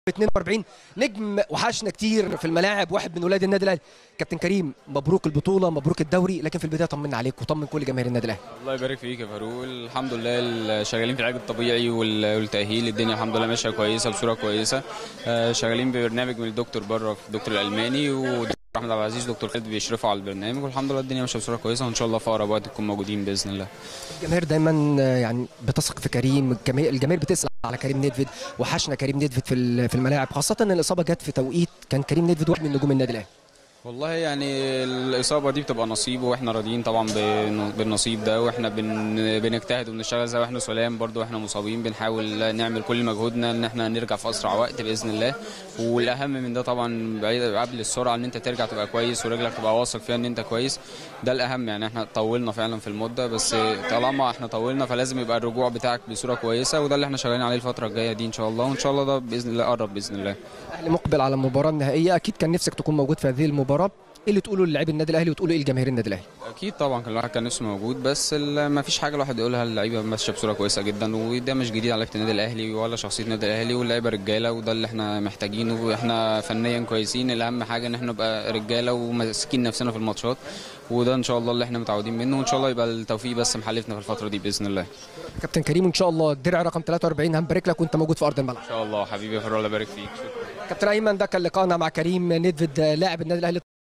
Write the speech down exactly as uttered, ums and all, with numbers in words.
اتنين واربعين نجم وحشنا كتير في الملاعب، واحد من ولاد النادي الاهلي. كابتن كريم، مبروك البطوله، مبروك الدوري، لكن في البدايه طمنا عليك وطمن كل جماهير النادي الاهلي. الله يبارك فيك يا فاروق. الحمد لله شغالين في العلاج الطبيعي والتاهيل، الدنيا الحمد لله ماشيه كويسه بصوره كويسه. شغالين ببرنامج من الدكتور بره، في الدكتور الالماني ودكتور احمد عبد العزيز دكتور خالد بيشرفوا على البرنامج، والحمد لله الدنيا ماشيه بصوره كويسه، وان شاء الله في اقرب وقت تكون موجودين باذن الله. الجماهير دايما يعني بتثق في كريم، الجماهير بتسال على كريم نيدفيد، وحشنا كريم نيدفيد في في الملاعب، خاصه ان الاصابه جت في توقيت كان كريم نيدفيد واحد من نجوم النادي الاهلي. والله يعني الاصابه دي بتبقى نصيب، واحنا راضيين طبعا بالنصيب ده، واحنا بن بنجتهد وبنشتغل زي ما احنا سلام برضو واحنا مصابين، بنحاول نعمل كل مجهودنا ان احنا نرجع في اسرع وقت باذن الله. والاهم من ده طبعا قبل السرعه ان انت ترجع تبقى كويس ورجلك تبقى واثق فيها ان انت كويس، ده الاهم. يعني احنا طولنا فعلا في المده، بس طالما احنا طولنا فلازم يبقى الرجوع بتاعك بصوره كويسه، وده اللي احنا شغالين عليه الفتره الجايه دي ان شاء الله، وان شاء الله ده باذن الله قرب باذن الله. الاهلي مقبل على المباراه النهائيه، اكيد كان نفسك تكون موجود في هذه المباراه، ايه اللي تقوله للاعبي النادي الاهلي وتقوله ايه لجماهير النادي الاهلي؟ اكيد طبعا كان الواحد كان نفسه موجود، بس ما فيش حاجه الواحد يقولها، اللعيبه ماشيه بصوره كويسه جدا، وده مش جديد على لعيبه النادي الاهلي ولا شخصيه النادي الاهلي، واللعيبه رجاله، وده اللي احنا محتاجينه، واحنا فنيا كويسين، الاهم حاجه ان احنا نبقى رجاله وماسكين نفسنا في الماتشات، وده ان شاء الله اللي احنا متعودين منه، وان شاء الله يبقى التوفيق بس محلفنا في الفتره دي باذن الله. كابتن كريم، ان شاء الله الدرع رقم تلاتة واربعين هنبارك لك وانت موجود في ارض الملعب ان شاء الله. حبيبي يا فاروق، الله يبارك فيك. كابتن ايمن، ده كان لقاءنا مع كريم نيدفيد لاعب النادي الاهلي.